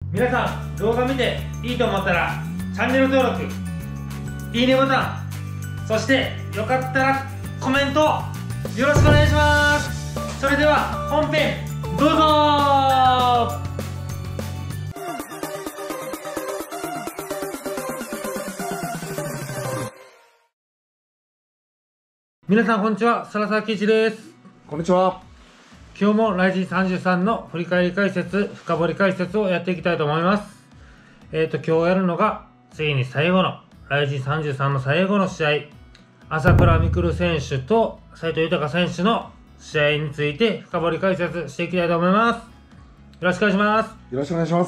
皆さん動画見ていいと思ったらチャンネル登録、いいねボタン、そしてよかったらコメントよろしくお願いします。それでは本編どうぞ。皆さんこんにちは、サラサキイチです。 こんにちは。 今日もライジン33の振り返り解説、深掘り解説をやっていきたいと思います。今日やるのがついに最後のライジン33の最後の試合、朝倉未来選手と斉藤豊選手の試合について深掘り解説していきたいと思います。よろしくお願いします。 よろしくお願いします。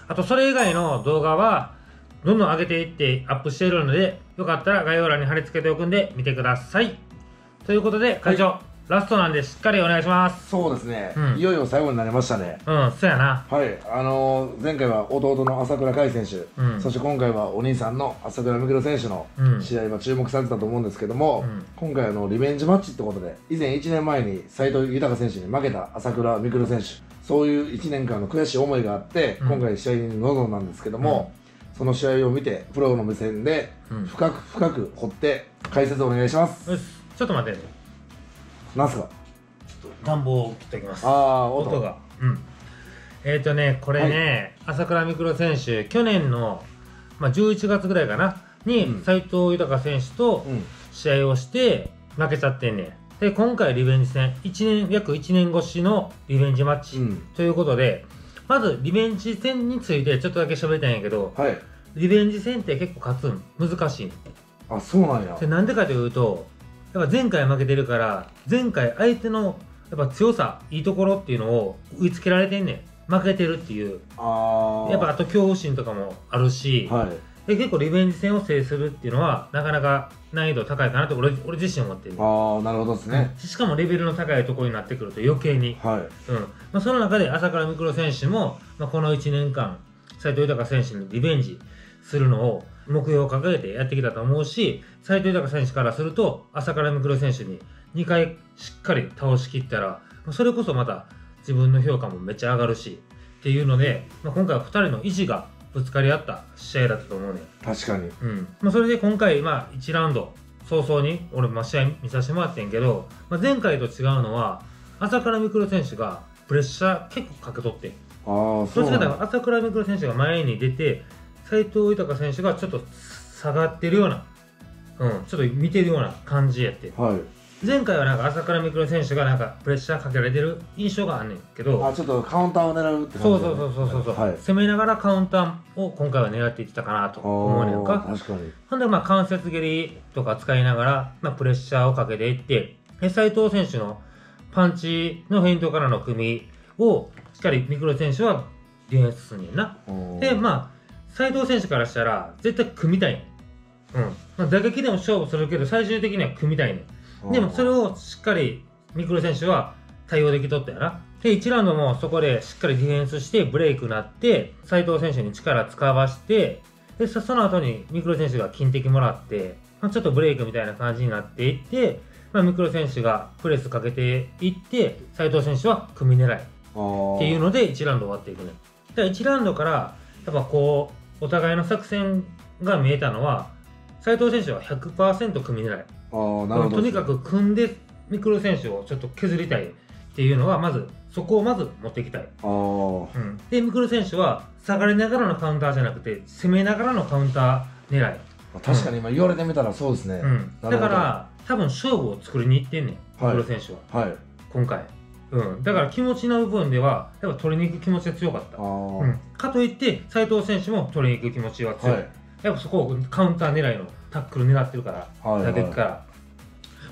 あとそれ以外の動画はどんどん上げていってアップしているので、よかったら概要欄に貼り付けておくんで見てください。ということで会長、ラストなんでしっかりお願いします。 そうですね、 うんいよいよ最後になりましたね。 そうやな。 はい、前回は弟の朝倉海選手、そして今回はお兄さんの朝倉未来選手の試合は注目されてたと思うんですけども、今回リベンジマッチってことで、以前1年前に斉藤豊選手に負けた朝倉未来選手、そういう1年間の悔しい思いがあって、今回試合に臨んだんですけども、その試合を見てプロの目線で深く深く掘って解説をお願いします。 よし、ちょっと待って。 なんすか？ 暖房を切っておきます。 音が。これね、朝倉未来選手、去年の、11月ぐらいかな、に斉藤豊選手と試合をして負けちゃってんねん。で、今回リベンジ戦、約1年越しのリベンジマッチということで、まずリベンジ戦についてちょっとだけ喋りたいんやけど、リベンジ戦って結構勝つん難しい。 あ、そうなんや。 で、なんでかというと、やっぱ前回負けてるから、前回相手のやっぱ強さ、いいところっていうのを追いつけられてんねん。負けてるっていう。やっぱあと恐怖心とかもあるし、で結構リベンジ戦を制するっていうのはなかなか難易度高いかなと俺自身思ってる。 なるほどですね。 しかもレベルの高いところになってくると余計に。その中で朝倉未来選手も、この1年間、斉藤豊選手にリベンジするのを目標を掲げてやってきたと思うし、斉藤豊選手からすると朝倉未来選手に2回しっかり倒しきったら、それこそまた自分の評価もめっちゃ上がるしっていうので、今回は2人の意地がぶつかり合った試合だったと思うね。 確かに。 それで今回、1ラウンド早々に俺試合見させてもらってんけど、前回と違うのは朝倉未来選手がプレッシャー結構かけとって、どっちかというと朝倉未来選手が前に出て、斉藤豊選手がちょっと下がってるような、ちょっと見てるような感じやって。前回はなんか朝倉未来選手がなんかプレッシャーかけられてる印象があんねんけど、 ちょっとカウンターを狙うって感じ。 そう攻めながらカウンターを今回は狙っていってたかなと思うねんか。 確かに。 ほんで関節蹴りとか使いながら、プレッシャーをかけていって、斉藤選手のパンチのフェイントからの組みをしっかり未来選手はディフェンスすんねんな。で斉藤選手からしたら絶対組みたいねん。打撃でも勝負するけど最終的には組みたいねん。でもそれをしっかり未来選手は対応できとったよな。で1ラウンドもそこでしっかりディフェンスしてブレイクになって斉藤選手に力使わして、でその後に未来選手が金敵もらって、ちょっとブレイクみたいな感じになっていって、未来選手がプレスかけていって斉藤選手は組み狙いっていうので1ラウンド終わっていくね。で1ラウンドからやっぱこうお互いの作戦が見えたのは、斉藤選手は 100% 組み狙い。とにかく組んで未来選手をちょっと削りたいっていうのは、そこをまず持っていきたい。で未来選手は下がりながらのカウンターじゃなくて攻めながらのカウンター狙い。 確かに今言われてみたらそうですね。 だから多分勝負を作りにいってんねん、未来選手は。今回。だから気持ちの部分ではやっぱ取りに行く気持ちが強かった。かといって斉藤選手も取りに行く気持ちは強い。やっぱそこをカウンター狙いのタックル狙ってるから、打撃から。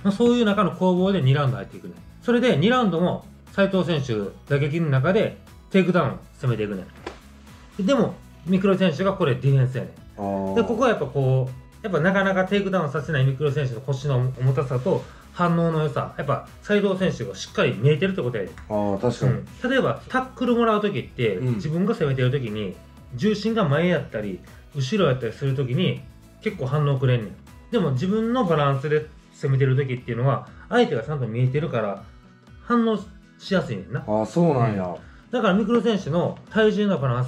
そういう中の攻防で2ラウンド入っていくね。それで2ラウンドも斉藤選手打撃の中でテイクダウン攻めていくね。でも未来選手がこれディフェンスやね。でここはやっぱなかなかテイクダウンさせない未来選手の腰の重たさと反応の良さ、やっぱ斉藤選手がしっかり見えてるってことやで。 確かに。 例えばタックルもらう時って、自分が攻めてる時に重心が前やったり後ろやったりする時に結構反応くれんねん。でも自分のバランスで攻めてる時っていうのは相手がちゃんと見えてるから反応しやすいねんな。 そうなんや。 だから未来選手の体重のバランスも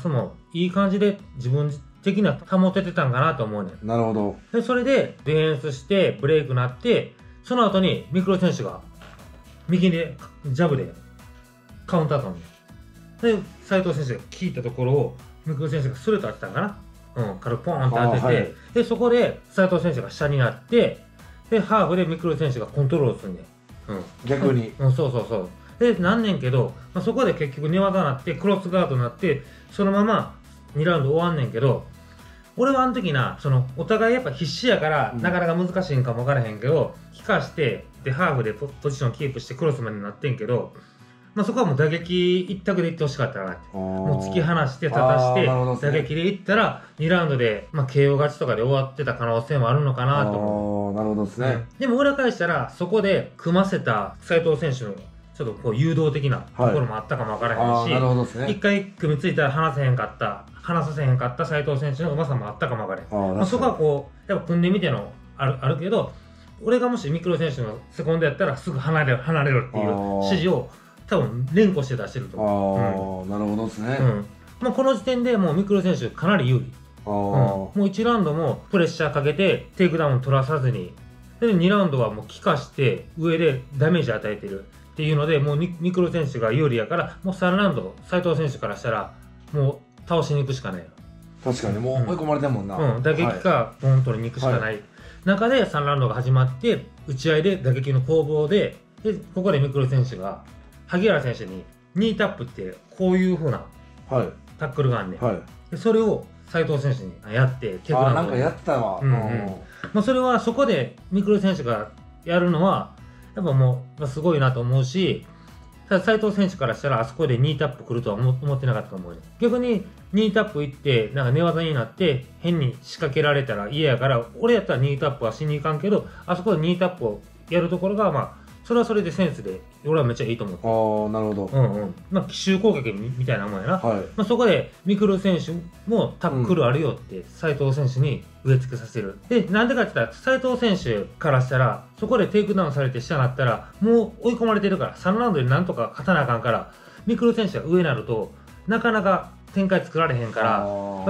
いい感じで自分的には保ててたんかなと思うねん。 なるほど。 で、それでディフェンスしてブレイクになって、その後にミクロ選手が右でジャブでカウンター取るんで、斉藤選手が聞いたところをミクロ選手がスルーと当てたんかな。軽くポーンって当てて、はい、で、そこで斉藤選手が下になって、で、ハーフでミクロ選手がコントロールするんで。 逆に。 そうそうそう。で、なんねんけど、そこで結局寝技になって、クロスガードになって、そのまま2ラウンド終わんねんけど、俺はあの時お互いやっぱ必死やから、なかなか難しいんかも分からへんけど、引かして、で、ハーフでポジションキープしてクロスまでなってんけど、そこはもう打撃一択でいってほしかったなって。もう突き放して、立たして、打撃でいったら、2ラウンドで、KO 勝ちとかで終わってた可能性もあるのかなと思う。 なるほどですね。 でも裏返したら、そこで組ませた斉藤選手の、ちょっとこう誘導的なところもあったかも分からへんし、一回組みついたら離させへんかった斉藤選手のうまさもあったかも分からへん。そこはこう、やっぱ組んでみてのあるけど、俺がもしミクロ選手のセコンドやったらすぐ離れろっていう指示を多分連呼して出してると思う。 なるほどですね。 この時点でもうミクロ選手かなり有利。もう1ラウンドもプレッシャーかけてテイクダウン取らさずに、で2ラウンドはもう効かして上でダメージ与えてるっていうので、もうミクロ選手が有利やから、もう3ラウンド斉藤選手からしたらもう倒しに行くしかない。 確かにもう追い込まれてるもんな。 打撃かポン取りに行くしかない、中で3ラウンドが始まって、打ち合いで打撃の攻防で、ここでミクロ選手が萩原選手にニータップってこういう風なタックルがあんねん。それを斉藤選手にやって、 テクなんかやったわ。 それはそこでミクロ選手がやるのはやっぱもうすごいなと思うし、ただ斉藤選手からしたらあそこでニータップ来るとは思ってなかったと思うね。逆にニータップ行ってなんか寝技になって変に仕掛けられたら嫌やから、俺やったらニータップはしに行かんけど、あそこでニータップをやるところがそれはそれでセンスで俺はめっちゃいいと思う。なるほど。 奇襲攻撃みたいなもんやな。そこでミクロ選手もタックルあるよって斉藤選手に植え付けさせる。で、なんでかって言ったら斉藤選手からしたらそこでテイクダウンされて下になったらもう追い込まれてるから、3ラウンドでなんとか勝たなあかんから、ミクロ選手が上になるとなかなか展開作られへんから、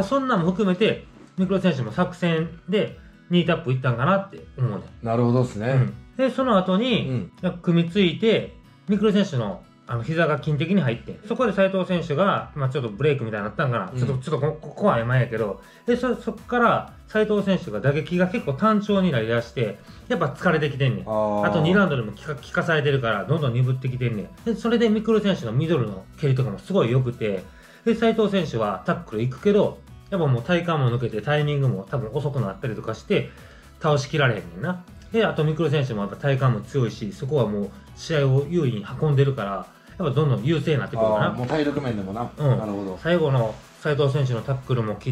そんなんも含めてミクロ選手も作戦でニータップいったんかなって思うね。 なるほどですね。 で、その後に、組みついて、ミクロ選手の膝が筋的に入って、そこで斉藤選手が、ちょっとブレイクみたいになったんかな。ちょっとここは曖昧やけど、で、そこから斉藤選手が打撃が結構単調になりだして、やっぱ疲れてきてんねん。あと2ラウンドでも効かされてるから、どんどん鈍ってきてんねん。で、それでミクロ選手のミドルの蹴りとかもすごい良くて、で、斉藤選手はタックル行くけど、やっぱもう体幹も抜けてタイミングも多分遅くなったりとかして、倒しきられへんねんな。で、あとミクロ選手もやっぱ体幹も強いし、そこはもう試合を優位に運んでるから、やっぱどんどん優勢になってくるかな。 もう体力面でもな。なるほど。 最後の斉藤選手のタックルも切って、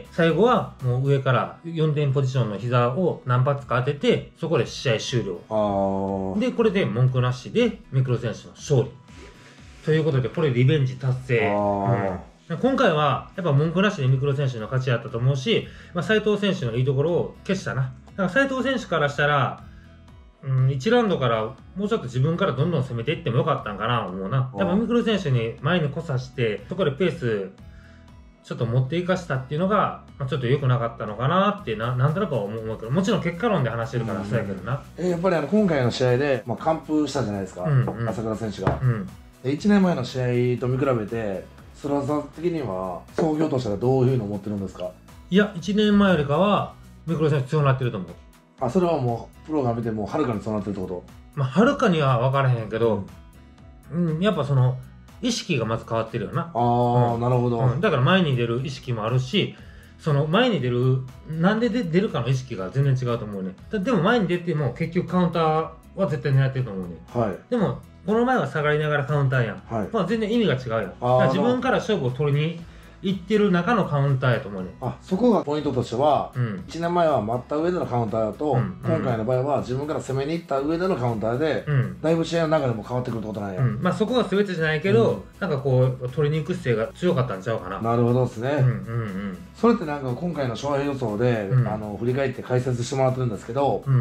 最後はもう上から4点ポジションの膝を何発か当てて、そこで試合終了。で、これで文句なしでミクロ選手の勝利。ということで、これリベンジ達成。今回はやっぱ文句なしでミクロ選手の勝ちやったと思うし、斉藤選手のいいところを消したな。だから斉藤選手からしたら、1ラウンドからもうちょっと自分からどんどん攻めていってもよかったんかな思うな。やっぱミクロ選手に前に来さして、そこでペースちょっと持っていかしたっていうのが、ちょっと良くなかったのかなってなんとなくは思うけど、もちろん結果論で話してるからそうやけどな。 やっぱり今回の試合で、完封したじゃないですか、朝倉選手が。1年前の試合と見比べて、スラさん的には総評としたらどういうのを思ってるんですか？ いや、1年前よりかはミクロ選手強くなってると思う。 それはもうプロが見てもはるかにそうなってるってこと？ はるかには分からへんけど、やっぱその意識がまず変わってるよな。 なるほど。 だから前に出る意識もあるし、その前に出るなんで出るかの意識が全然違うと思うね。でも前に出ても結局カウンターは絶対狙ってると思うね。でもこの前は下がりながらカウンターやん。全然意味が違うやん。だから自分から勝負を取りに行ってる中のカウンターやと思うね。 そこがポイントとしては、1年前は待った上でのカウンターだと、今回の場合は自分から攻めに行った上でのカウンターで、だいぶ試合の流れも変わってくるってことなんや。 そこが全てじゃないけど、なんかこう取りに行く姿勢が強かったんちゃうかな。 なるほどですね。それってなんか今回の勝敗予想で、振り返って解説してもらってるんですけど、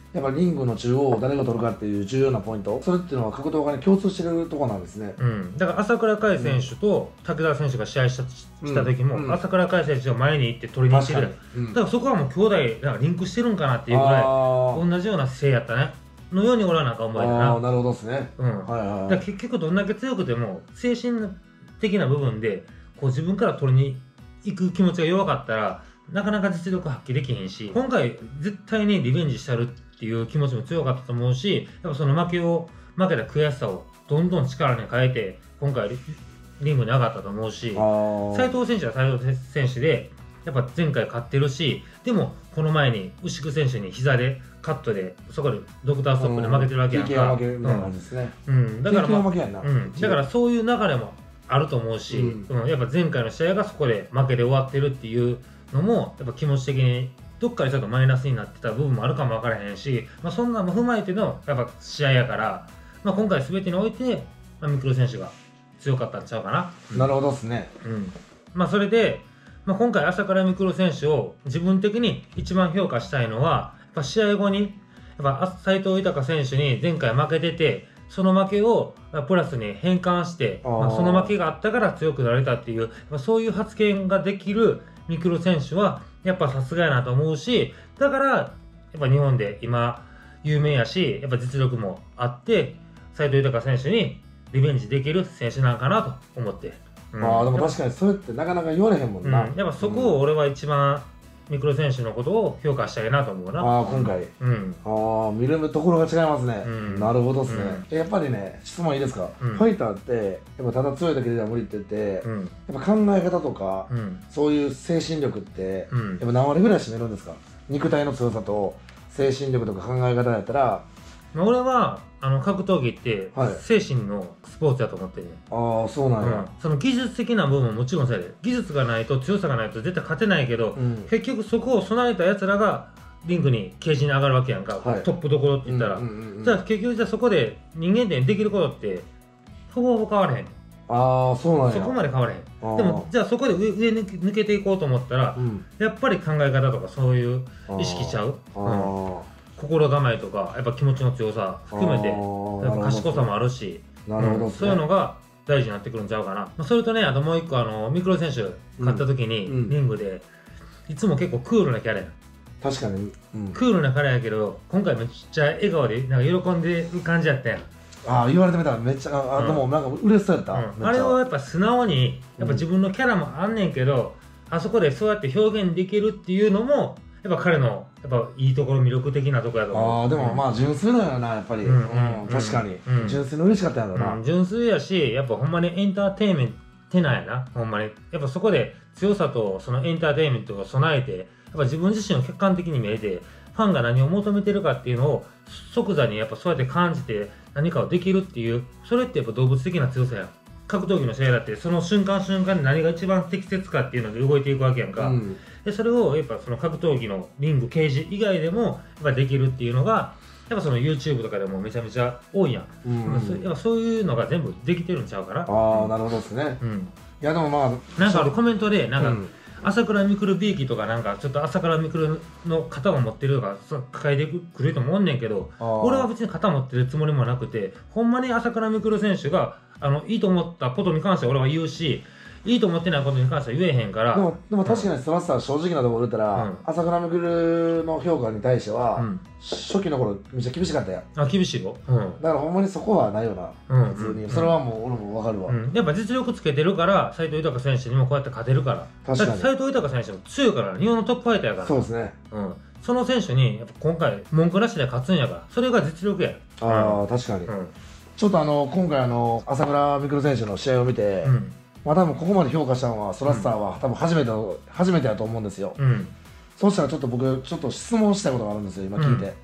やっぱリングの中央を誰が取るかっていう重要なポイント、それっていうのは格闘家に共通してるところなんですね。 だから朝倉海選手と武田選手が試合した時も、朝倉海選手が前に行って取りに行ってる、だからそこはもう兄弟なんかリンクしてるんかなっていうぐらい同じような姿勢やったねのように俺はなんか思えたな。 なるほどですね。 だから結局どんだけ強くても精神的な部分でこう自分から取りに行く気持ちが弱かったらなかなか実力発揮できへんし、今回絶対にリベンジしたるっていう気持ちも強かったと思うし、やっぱその負けた悔しさをどんどん力に変えて今回リングに上がったと思うし、斉藤選手は斉藤選手でやっぱ前回勝ってるし、でもこの前に牛久選手に膝でカットでそこでドクターストップで負けてるわけやんか。だからそういう流れもあると思うし、やっぱ前回の試合がそこで負けで終わってるっていうのもやっぱ気持ち的にどっかでちょっとマイナスになってた部分もあるかも分からへんし、そんなのも踏まえてのやっぱ試合やから、今回全てにおいてミクロ選手が強かったんちゃうかな。 なるほどですね。 それで、今回朝倉未来選手を自分的に一番評価したいのは、やっぱ試合後に斉藤豊選手に前回負けてて、その負けをプラスに変換して、その負けがあったから強くなれたっていう、そういう発言ができるミクロ選手はやっぱさすがやなと思うし、だからやっぱ日本で今有名やし、やっぱ実力もあって斉藤豊選手にリベンジできる選手なんかなと思って、 でも確かにそれってなかなか言われへんもんな。 やっぱそこを俺は一番ミクロ選手のことを評価したいなと思うな。 今回見るところが違いますね。なるほどですね。やっぱりね、質問いいですか。ファイターってやっぱただ強いだけでは無理って言って、やっぱ考え方とかそういう精神力ってやっぱ何割ぐらい占めるんですか。肉体の強さと精神力とか考え方やったら。 俺は格闘技って精神のスポーツだと思ってる。 そうなんや。 その技術的な部分ももちろんそうやで、技術がないと強さがないと絶対勝てないけど、結局そこを備えたやつらがリングにケージに上がるわけやんか、トップどころって言ったら。じゃあ結局そこで人間でできることってほぼほぼ変わらへん。 そうなんや。 そこまで変わらへん。でもじゃあそこで上抜けていこうと思ったら、やっぱり考え方とかそういう意識しちゃう。心構えとかやっぱ気持ちの強さ含めてやっぱ賢さもあるし、そういうのが大事になってくるんちゃうかな。それとね、あともう一個ミクロ選手勝った時にリングでいつも結構クールなキャラや。 確かにクールなキャラやけど今回めっちゃ笑顔でなんか喜んでる感じやったやん。 言われてみたらめっちゃでもなんか嬉しそうやった。 あれはやっぱ素直にやっぱ自分のキャラもあんねんけど、あそこでそうやって表現できるっていうのもやっぱ彼のやっぱいいところ、魅力的なところやと思う。 でも純粋だよな、やっぱり。確かに純粋に嬉しかったやろな。 純粋やし、やっぱほんまにエンターテインメントなんやな、ほんまに。やっぱそこで強さとそのエンターテインメントを備えて、やっぱ自分自身を客観的に見えて、ファンが何を求めてるかっていうのを即座にやっぱそうやって感じて何かをできるっていう、それってやっぱ動物的な強さやん。格闘技の試合だってその瞬間瞬間で何が一番適切かっていうので動いていくわけやんか。でそれをやっぱその格闘技のリング、ケージ以外でもやっぱできるっていうのがやっぱその YouTube とかでもめちゃめちゃ多いやん。やっぱそういうのが全部できてるんちゃうかな。 なるほどですね。いやでもなんかコメントでなんか朝倉未来ビーキとかなんかちょっと朝倉未来の型を持ってるとか抱えてくる人もおんねんけど、俺は別に型持ってるつもりもなくて、ほんまに朝倉未来選手がいいと思ったことに関しては俺は言うし、いいと思ってないことに関しては言えへんから。 でも確かにスラッサー正直なところ言ったら、朝倉未来の評価に対しては、初期の頃めっちゃ厳しかったやん。 厳しいよ。 だからほんまにそこはないよな、普通に。それはもう俺もわかるわ。 やっぱ実力つけてるから斉藤豊選手にもこうやって勝てるから。 確かに斉藤豊選手も強いから、日本のトップファイターやから。 そうですね。 その選手にやっぱ今回文句なしで勝つんやから、それが実力や。 確かに。ちょっと今回朝倉未来選手の試合を見て、多分ここまで評価したのはソラッサーは多分初めてだと思うんですよ。そうしたらちょっと僕ちょっと質問したいことがあるんですよ、今聞いて。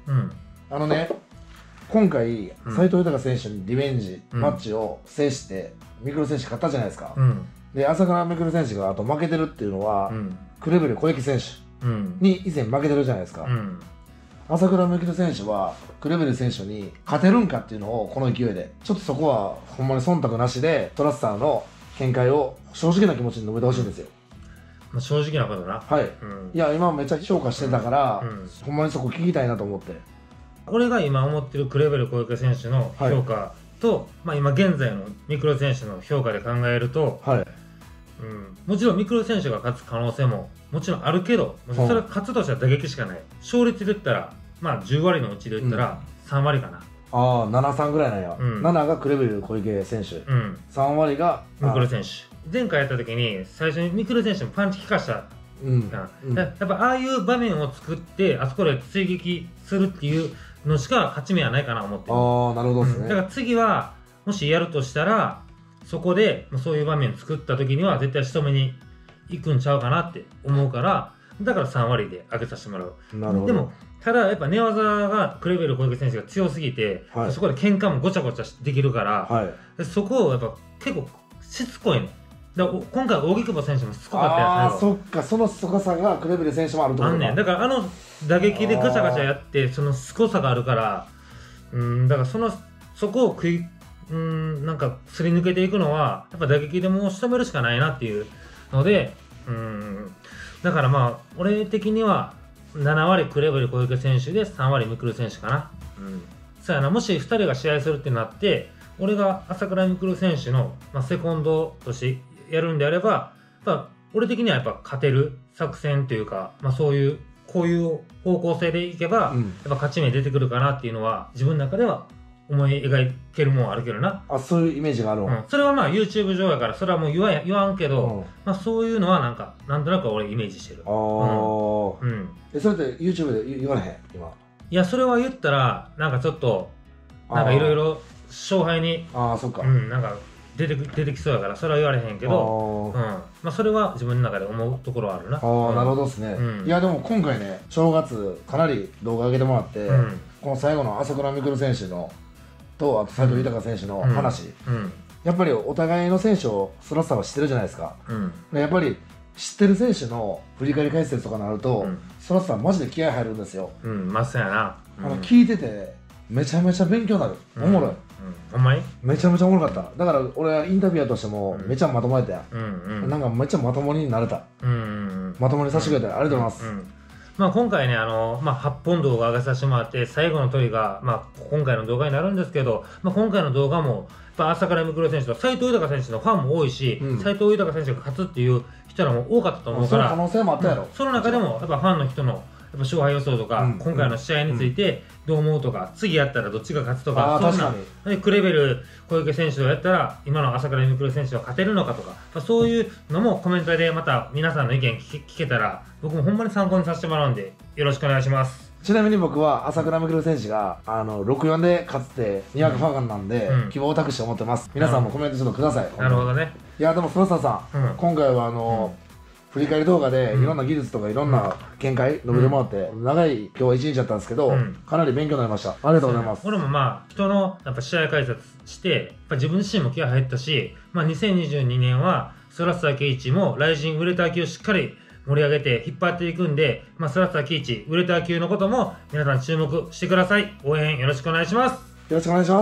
今回斉藤豊選手にリベンジマッチを制して未来選手勝ったじゃないですか。で朝倉未来選手があと負けてるっていうのはクレベル小池選手に以前負けてるじゃないですか。朝倉未来選手はクレベル選手に勝てるんかっていうのをこの勢いでちょっとそこはほんまに忖度なしでトラッサーの見解を正直な気持ちに述べてほしいんですよ。 正直なことな。 はい。いや今めっちゃ評価してたから、ほんまにそこ聞きたいなと思って。 俺が今思ってるクレベル小池選手の評価と、今現在のミクロ選手の評価で考えると、もちろんミクロ選手が勝つ可能性ももちろんあるけど、それは勝つとしたら打撃しかない。勝率で言ったら10割のうちで言ったら3割かな。 ああ、7-3ぐらいなんや。7がクレベル小池選手、3割がミクロ選手。前回やった時に最初にミクロ選手もパンチ効かした。やっぱああいう場面を作ってあそこで追撃するっていうのしか勝ち目はないかなと思ってる。 ああ、なるほどですね。 だから次はもしやるとしたらそこでそういう場面作った時には絶対仕留めに行くんちゃうかなって思うから、だから3割で上げさせてもらう。 なるほど。 でもただやっぱ寝技がクレベル小池選手が強すぎて、そこで喧嘩もごちゃごちゃできるから、そこをやっぱ結構しつこいね。だから今回扇久保選手もしつこかったやつ。 ああ、そっか、そのしつこさがクレベル選手もあると思う。 だから打撃でガチャガチャやってそのしつこさがあるから、だからそこをなんかすり抜けていくのはやっぱ打撃でもう仕留めるしかないなっていうので、だから俺的には7割クレベル小池選手で3割ミクル選手かな。そうやな、もし2人が試合するってなって俺が朝倉未来選手の、セコンドとしてやるんであれば、俺的にはやっぱ勝てる作戦というか、そういうこういう方向性でいけば、やっぱ勝ち目出てくるかなっていうのは自分の中では思い描けるもんあるけどな。 あ、そういうイメージがあるわ。 それはYouTube 上やからそれはもう言わんけど、そういうのはなんとなく俺イメージしてる。 それって YouTube で言われへん今？ いや、それは言ったらちょっといろいろ勝敗にそっか、 出てきそうやからそれは言われへんけど、それは自分の中で思うところはあるな。 なるほどですね。いやでも今回ね、正月かなり動画上げてもらって、この最後の朝倉未来選手のとあと斉藤豊選手の話、やっぱりお互いの選手をそらさは知ってるじゃないですか。やっぱり知ってる選手の振り返り解説とかになると、そらさマジで気合入るんですよ。 そうやな。 聞いててめちゃめちゃ勉強になる。おもろい。 ほんまにめちゃめちゃおもろかった。だから俺はインタビュアーとしてもめちゃまともやったやん。めっちゃまともになれた。まともにさせてくれてありがとうございます。今回ね8本動画上げさせてもらって最後の鳥が今回の動画になるんですけど、今回の動画も朝倉未来選手と斉藤豊選手のファンも多いし、斉藤豊選手が勝つっていう人らも多かったと思うから、 その可能性もあったやろ。 その中でもやっぱファンの人の勝敗予想とか、今回の試合についてどう思うとか、次やったらどっちが勝つとか、そんなクレベル小池選手とやったら今の朝倉未来選手は勝てるのかとか、そういうのもコメントでまた皆さんの意見聞けたら僕もほんまに参考にさせてもらうんでよろしくお願いします。 ちなみに僕は朝倉未来選手が6-4で勝つってにわかファンなんで、希望を託して思ってます。皆さんもコメントちょっとください。 なるほどね。 いやでも黒沢さん、今回は振り返り動画でいろんな技術とかいろんな見解述べてもらって、長い今日一日だったんですけど、かなり勉強になりました。ありがとうございます。 俺も人のやっぱ試合解説してやっぱ自分自身も気合入ったし、2022年はスラッサー圭一もライジンウレター級をしっかり盛り上げて引っ張っていくんで、スラッサー圭一ウレター級のことも皆さん注目してください。応援よろしくお願いします。 よろしくお願いします。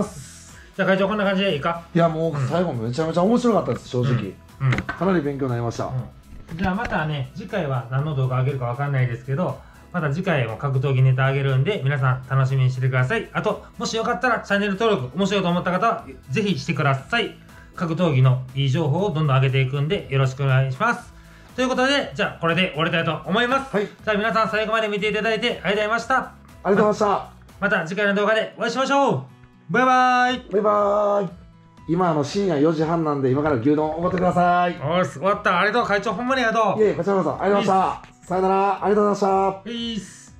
じゃあ会長こんな感じでいいか？ いやもう最後めちゃめちゃ面白かったです、正直。かなり勉強になりました。 じゃあまたね、次回は何の動画上げるかわかんないですけど、また次回も格闘技ネタ上げるんで皆さん楽しみにしててください。あともしよかったらチャンネル登録面白いと思った方はぜひしてください。格闘技のいい情報をどんどん上げていくんでよろしくお願いします。ということで、じゃあこれで終わりたいと思います。じゃあ皆さん最後まで見ていただいてありがとうございました。 ありがとうございました。 また次回の動画でお会いしましょう。バイバーイ。 バイバーイ。今深夜4時半なんで今から牛丼おごってください。 おー、終わった。ありがとう会長、ほんまにありがとう。 いえ、こちらこそありがとうございました。さよなら、ありがとうございました。 ピース。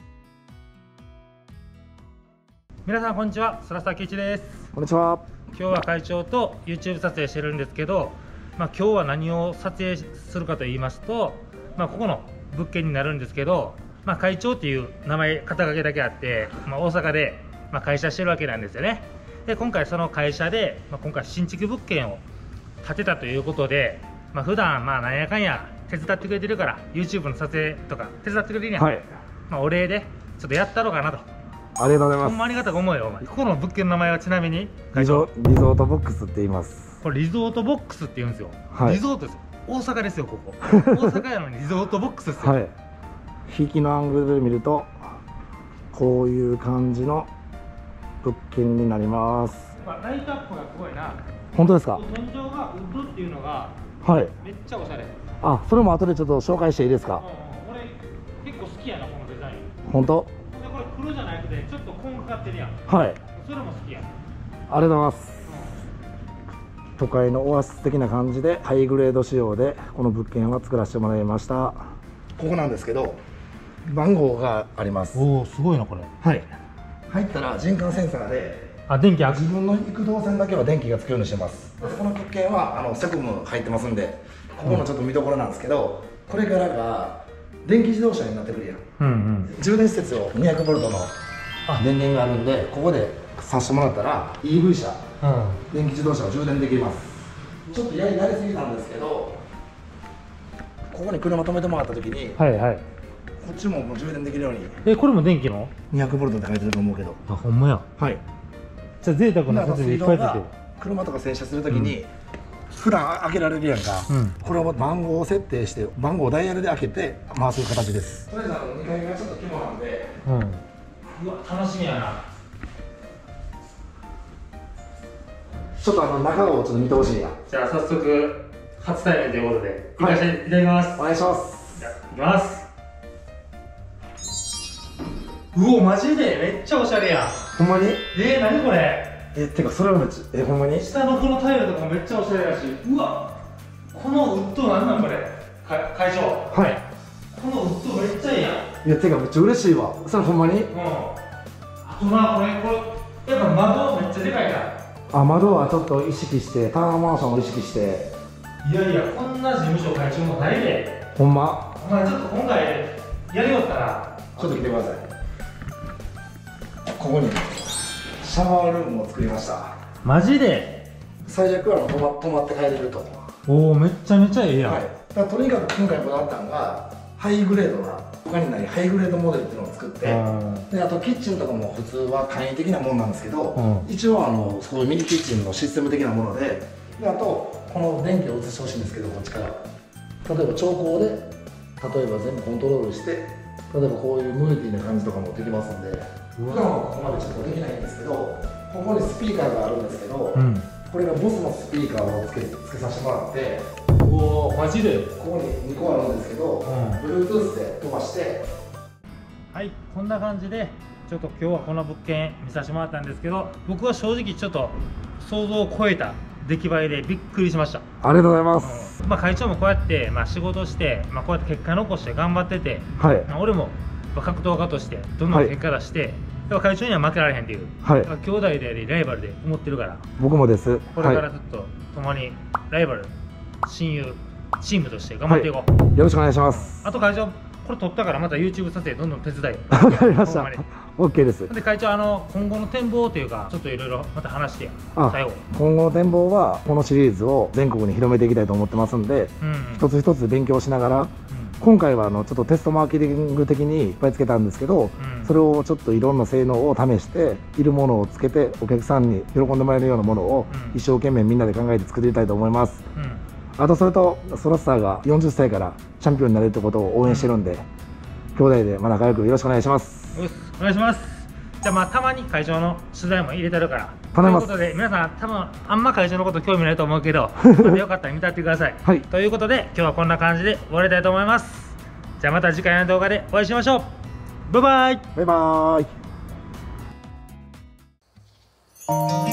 皆さんこんにちは、スラスター圭一です。 こんにちは。 今日は会長と YouTube 撮影してるんですけど、今日は何を撮影するかと言いますと、ここの物件になるんですけど、会長っていう名前肩書きだけあって、大阪で会社してるわけなんですよね。で今回その会社で、今回新築物件を建てたということで、普段なんやかんや手伝ってくれてるから YouTube の撮影とか手伝ってくれるやん、お礼でちょっとやったろうかなと。 ありがとうございます。 ほんまありがたく思うよ。お前ここの物件の名前はちなみにリゾートボックスって言います。 これリゾートボックスって言うんですよ。リゾートですよ。大阪ですよ。ここ大阪やのにリゾートボックスですよ。 引きのアングルで見るとこういう感じの物件になります。 ライトアップがすごいな。 本当ですか？ 天井がウッドっていうのがはい。 めっちゃおしゃれ。 あ、それも後でちょっと紹介していいですか？ 俺結構好きやな、このデザイン。 本当？ でこれ黒じゃなくてちょっとコンかかってるやん。 はい。 それも好きや。 ありがとうございます。都会のオアシス的な感じでハイグレード仕様でこの物件は作らせてもらいました。ここなんですけど番号があります。 おお、すごいなこれ。 はい。入ったら人感センサーで電気自分の行く動線だけは電気がつくようにしてます。この物件はセコム入ってますんで、ここのちょっと見どころなんですけど、これからが電気自動車になってくるやん。充電施設を 200V の電源があるんで、ここでさしてもらったら EV 車、電気自動車を充電できます。ちょっとやりすぎたんですけど、ここに車止めてもらった時に、こっちももう充電できるように。 これも電気の 200V って書いてると思うけど。 あ、ほんまや。 はい。 じゃあ贅沢な設備いっぱいついてる。 車とか洗車するときに、普段開けられるやんか、これを番号を設定して番号をダイヤルで開けて回す形です。とりあえず2階がちょっと肝なんで、うわ楽しみやな。ちょっと中をちょっと見てほしいや。 じゃあ早速初対面ということで行かせていただきます。 お願いします。 じゃあ行きます。うお、マジでめっちゃおしゃれやん。 ほんまに？ 何これ。 てかそれはめっちゃほんまに下のこのタイルとかめっちゃおしゃれだし、うわこのウッドなんなんこれ。会長、 はい、 このウッドめっちゃいいやん。 いやてかめっちゃ嬉しいわ。それほんまに？ あとな、これやっぱ窓めっちゃでかいな。 窓はちょっと意識してタワーマンションを意識して。 いやいや、こんな事務所会長もないで。 ほんま？ お前ちょっと今回やりよったらちょっと来てください。ここにシャワールームを作りました。 マジで？ 最悪は泊まって帰れると。 おお、めっちゃめちゃええやん。 はい、だからとにかく今回こだわったのがハイグレードな、他にないハイグレードモデルっていうのを作って、であとキッチンとかも普通は簡易的なものなんですけど、一応そういうミニキッチンのシステム的なもので、あとこの電気を移してほしいんですけど、こっちから例えば調光で例えば全部コントロールして、例えばこういうムーディーな感じとかもできますんで、普段はここまでちょっとできないんですけど、ここにスピーカーがあるんですけど、これがボスのスピーカーをつけさせてもらって、 おお、マジで？ ここに2個あるんですけど、Bluetooth で飛ばして。 はい、こんな感じでちょっと今日はこの物件見させてもらったんですけど、僕は正直ちょっと想像を超えた出来栄えでびっくりしました。 ありがとうございます。 会長もこうやって、仕事して、こうやって結果残して頑張ってて、俺も格闘家としてどんどん結果出して、会長には負けられへんっていう、兄弟でありライバルで思ってるから。 僕もです。 これからちょっと共にライバル、親友、チームとして頑張っていこう。 よろしくお願いします。 あと会長、これ撮ったからまた YouTube 撮影どんどん手伝いよ。 わかりました。OK です。 で会長、今後の展望というか、ちょっといろいろまた話してや。最後。 今後の展望はこのシリーズを全国に広めていきたいと思ってますんで、一つ一つ勉強しながら、今回はちょっとテストマーケティング的にいっぱいつけたんですけど、それをちょっといろんな性能を試して、いるものをつけてお客さんに喜んでもらえるようなものを一生懸命みんなで考えて作りたいと思います。あとそれとソラスターが40歳からチャンピオンになれるってことを応援してるんで、兄弟で仲良くよろしくお願いします。 お願いします。じゃあたまに会長の取材も入れてるから。 頼みます。 ということで皆さん多分あんま会長のこと興味ないと思うけど、これでよかったら見たってください。ということで今日はこんな感じで終わりたいと思います。じゃあまた次回の動画でお会いしましょう。バイバイ。 バイバイ。